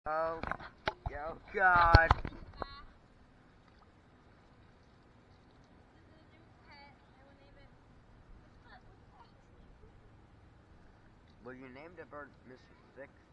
Oh, oh God. Well, you named the bird Mr. Six.